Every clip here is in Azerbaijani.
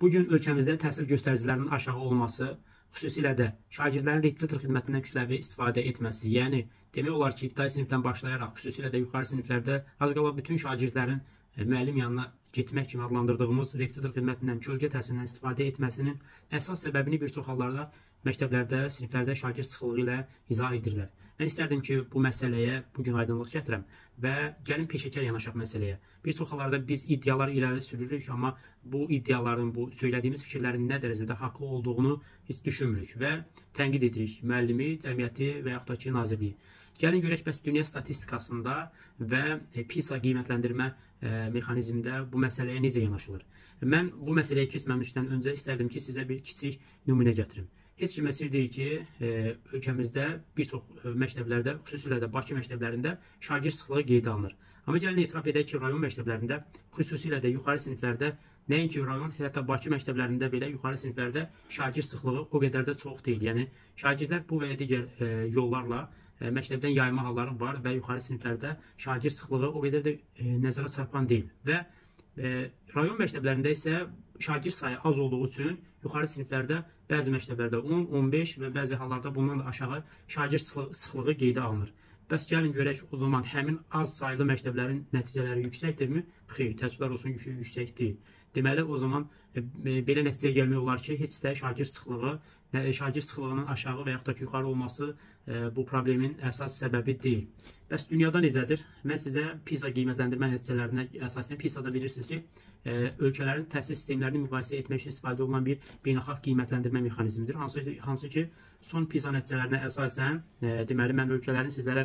Bu gün ölkəmizdə təhsil göstəricilərinin aşağı olması, xüsusilə də şagirdlərin repetitor xidmətindən kütləvi istifadə etməsi, yəni demək olar ki, ibtidai sinifdən başlayaraq, xüsusilə də yuxarı siniflərdə az qala bütün şagirdlərin müəllim yanına getmək kimi adlandırdığımız repetitor xidmətindən, kölgə təhsilindən istifadə etməsinin əsas səbəbini bir çox hallarda məktəblərdə, siniflərdə şagird sıxlığı ilə izah edirlər. Mən istərdim ki, bu məsələyə bugün aydınlıq gətirəm və gəlin peşəkar yanaşaq məsələyə. Bir çox hallarda biz iddialar irəli sürürük, amma bu iddiaların, bu söylədiyimiz fikirlərin nə dərəcədə haqlı olduğunu heç düşünmürük və tənqid edirik müəllimi, cəmiyyəti və yaxud da ki, nazirliyi. Gəlin görək, bəs dünya statistikasında və PISA qiymətləndirmə mexanizmində bu məsələyə necə yanaşılır? Mən bu məsələyə keçməmişdən öncə istərdim ki, sizə bir kiçik nümunə gətirim. Heç kimə sir deyil ki, ölkəmizdə bir çox məktəblərdə, xüsusilə də Bakı məktəblərində şagird sıxlığı qeydə alınır. Amma gəlin etiraf edək ki, rayon məktəblərində, xüsusilə də yuxarı siniflərdə, nəinki rayon, hətta Bakı məktəblərində belə yuxarı siniflərdə şagird sıxlığı o qədər də çox deyil. Yəni, şagirdlər bu və ya digər yollarla məktəbdən yayma halları var və yuxarı siniflərdə şagird sıxlığı o qədər də nəzərə çarpan deyil. Və rayon məktəblərində isə şagird sayı az olduğu üçün yuxarı siniflərdə bəzi məktəblərdə 10, 15 və bəzi hallarda bundan da aşağı şagird sıxlığı qeydə alınır. Bəs gəlin görək, o zaman həmin az sayılı məktəblərin nəticələri yüksəkdirmi? Xeyr, təəssüflər olsun ki, yüksək deyil. Deməli, o zaman belə nəticəyə gəlmək olar ki, heç də şagird sıxlığının aşağı və yaxud da ki, yuxarı olması bu problemin əsas səbəbi deyil. Bəs dünyada necədir? Mən sizə PISA qiymətləndirmə nəticələrinə əsasən, PISA-da bilirsiniz ki, ölkələrin təhsil sistemlərini müqayisə etmək üçün istifadə olunan bir beynəlxalq qiymətləndirmə mexanizmidir. Hansı ki, son PISA nəticələrinə əsasən, deməli, mən ölkələrin sizlərə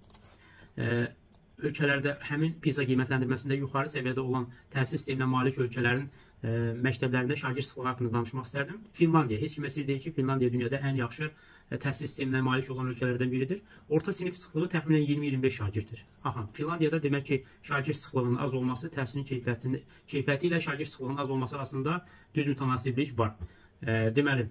ölkələrdə həmin PISA qiymətləndirməsində yuxarı səviyyədə olan təhsil sisteminə malik ölkələrin məktəblərində şagird sıxlığı haqqında danışmaq istərdim. Finlandiya, heç kimə sir deyil ki, Finlandiya dünyada ən yaxşı təhsil sisteminə malik olan ölkələrdən biridir. Orta sinif sıxlığı təxminən 20-25 şagirddir. Aha, Finlandiyada demək ki, şagird sıxlığının az olması təhsilin keyfiyyəti ilə şagird sıxlığının az olması arasında düz mütənasiblik var. Deməli,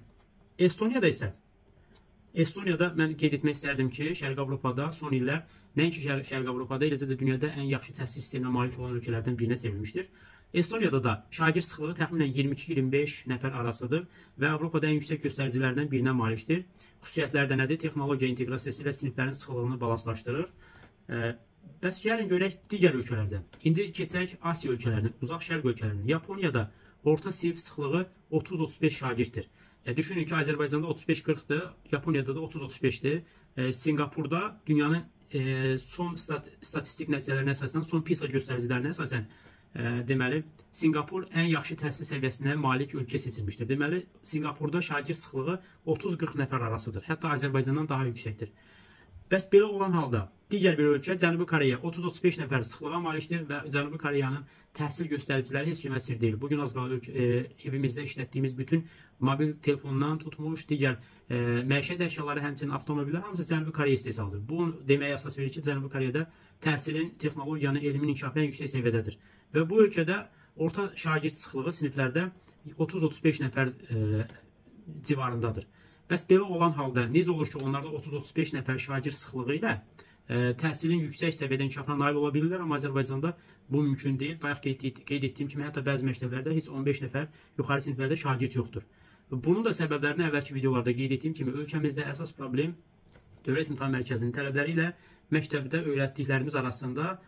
Estoniyada mən qeyd etmək istərdim ki, Şərqi Avropada son illər nəinki Şərqi Avropada, eləcə də dünyada ən yaxşı təhsil sisteminə malik olan ölkələrdən birinə çevrilmişdir. Estoniyada da şagird sıxlığı təxminən 22-25 nəfər arasıdır və Avropada ən yüksək göstəricilərdən birinə malikdir. Xüsusiyyətlər də nədir? Texnologiya inteqrasiyası ilə siniflərin sıxlığını balanslaşdırır. Bəs gəlin görək digər ölkələrdə. İndi keçək Asiya ölkələrinə, uzaq şərq ölkələrinə. Yaponiyada orta sinif sıxlığı 30-35 şagirddir. Düşünün ki, Azərbaycanda 35-40-dır, Yaponiyada da 30-35-dir. Singapurda dünyanın son statistik nəticələrinə əsasən, son PISA göstəricilərinə əsasən, deməli, Singapur ən yaxşı təhsil səviyyəsinə malik ölkə seçilmişdir. Deməli, Singapurda şagird sıxlığı 30-40 nəfər arasıdır. Hətta Azərbaycandan daha yüksəkdir. Bəs belə olan halda, digər bir ölkə, Cənubi Koreya 30-35 nəfər sıxlığa malikdir və Cənubi Koreyanın təhsil göstəriciləri heç kimə sir deyil. Bugün az qala evimizdə işlətdiyimiz bütün mobil telefondan tutmuş, digər məişət əşyaları, həmçinin avtomobillər hamısı Cənubi Koreya istehsalıdır. Bu deməyə əsas verir ki, Cənubi Koreyada təhsilin, texnologiyanın, elmin inkişafı ən yüksək səviyyədədir. Və bu ölkədə orta şagird sıxlığı siniflərdə 30-35 nəfər civarındadır. Bəs belə olan halda necə olur ki, onlarda 30-35 nəfər şagird sıxlığı ilə təhsilin yüksək səviyyədə inkişafına nail ola bilirlər, amma Azərbaycanda bu mümkün deyil. Bayaq qeyd etdiyim kimi, hətta bəzi məktəblərdə heç 15 nəfər yuxarı siniflərdə şagird yoxdur. Bunun da səbəblərini əvvəlki videolarda qeyd etdiyim kimi, ölkəmizdə əsas problem Dövlət İmtahan Mərkəzinin tələbləri ilə məktəbdə öyrətdiklərimiz arasında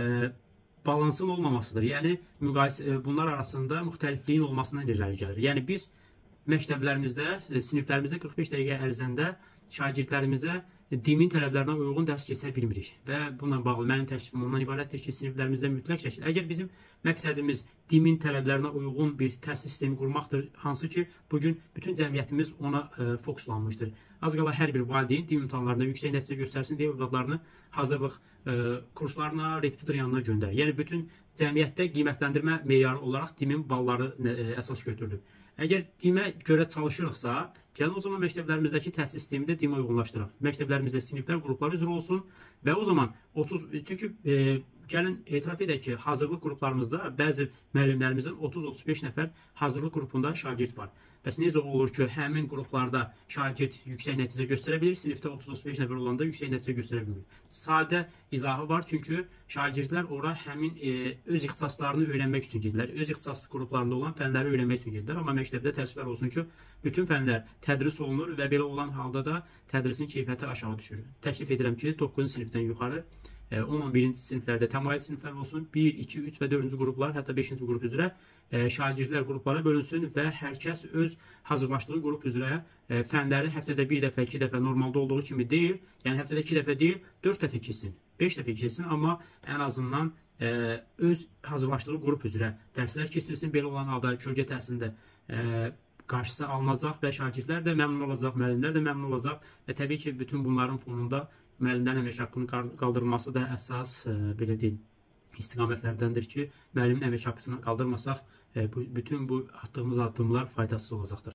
balansın olmamasıdır. Yəni, bunlar arasında müxtəlifliyin olmasından irəli gəlir. Yəni, biz məktəblərimizdə, siniflərimizdə 45 dəqiqə ərzində şagirdlərimizə dinin tələblərinə uyğun dərs keçə bilmirik. Və bununla bağlı mənim təklifim ondan ibarətdir ki, siniflərimizdə mütləq şəkildə, əgər bizim məqsədimiz dinin tələblərinə uyğun bir təhsil sistemi qurmaqdır, hansı ki, bugün bütün cəmiyyətimiz ona fokuslanmışdır. Az qala hər bir valideyn din imtahanlarında yüksək nəticə göstərsin deyə övladlarını hazırlıq kurslarına, repetitor yanına göndərir. Yəni, bütün cəmiyyətdə qiymətləndirmə meyarı olaraq dimin balları əsas götürülür. Əgər dimə görə çalışırıqsa, gəlin o zaman məktəblərimizdəki təhsil sistemini də dimə uyğunlaşdıraq. Məktəblərimizdə siniflər, qruplar üzrə olsun və o zaman çünki gəlin etiraf edək ki, hazırlıq qruplarımızda bəzi müəllimlərimizin 30-35 nəfər hazırlıq qrupunda şagird var. Bəs necə olur ki, həmin qruplarda şagird yüksək nəticə göstərə bilir, sinifdə 30-35 nəfər olanda yüksək nəticə göstərə bilmir? Sadə izahı var, çünki şagirdlər ora həmin öz ixtisaslarını öyrənmək üçün gedirlər. Öz ixtisas qruplarında olan fənləri öyrənmək üçün gedirlər. Amma məktəbdə təəssüflər olsun ki, bütün fənlər tədris olunur və belə olan halda da tədrisin keyfiyyəti aşağı düşür. Təklif edirəm ki, 9-cu sinifdən yuxarı 10-11-ci siniflərdə təmayül siniflər olsun, 1, 2, 3 və 4-cü qruplar, hətta 5-ci qrup üzrə şagirdlər qruplara bölünsün və hər kəs öz hazırlaşdığı qrup üzrə fənləri həftədə 1 dəfə, 2 dəfə normalda olduğu kimi deyil, yəni həftədə 2 dəfə deyil, 4 dəfə keçsin, 5 dəfə keçsin, amma ən azından öz hazırlaşdığı qrup üzrə dərslər keçirsin. Belə olan halda kölgə təhsilində qarşısı alınacaq və şagirdlər də məmnun olacaq, müəllimlər də məmnun olacaq və təbii ki, bütün bunların fonunda müəllimlərin əmək haqqının qaldırılması da əsas belə deyim istiqamətlərdəndir ki, müəllimin əmək haqqını qaldırmasaq bütün bu atdığımız addımlar faydasız olacaqdır.